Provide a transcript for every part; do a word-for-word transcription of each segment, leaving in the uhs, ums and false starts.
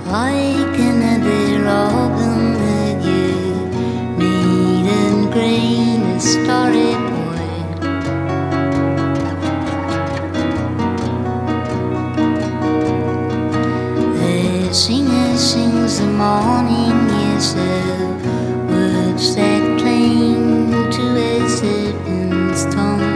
like another robin with you, meet and green, a starry boy. The singer sings the morning, yes, of words that cling to a serpent's tongue.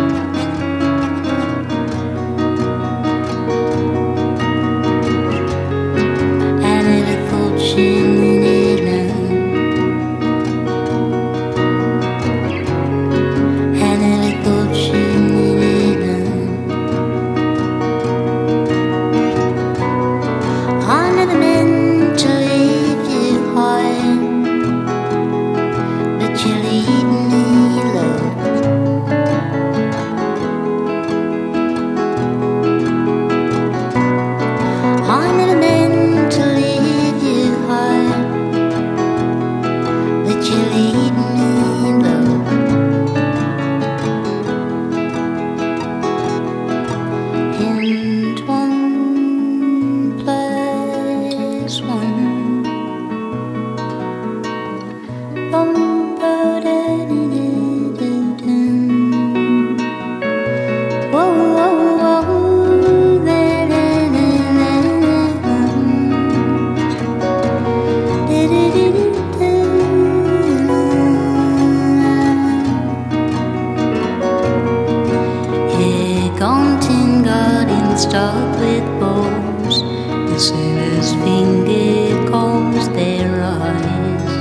Start with bows, the sailor's finger combs their eyes.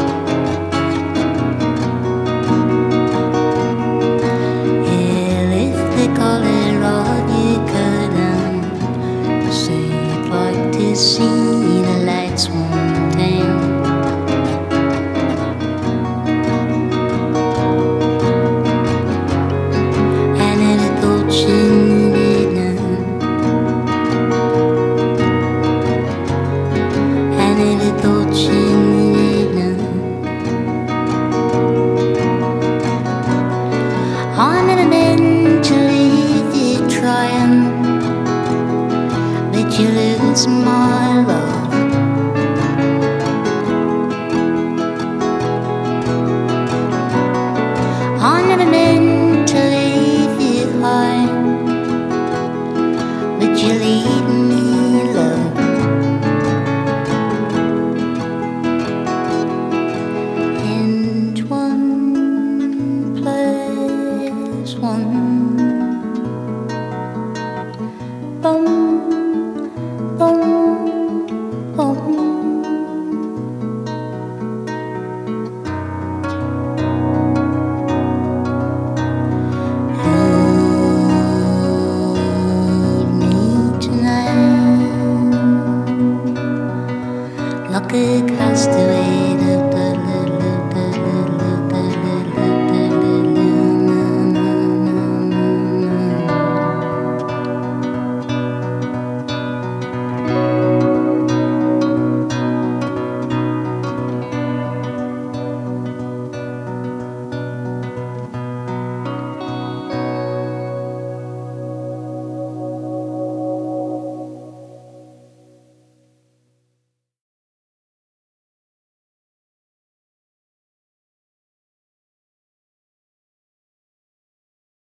He'll lift the collar of your curtain, say you'd like to see the lights one time. And a little chin you lose my love. I never meant to leave you high, but you leave me low. And one plus one, bum. Like a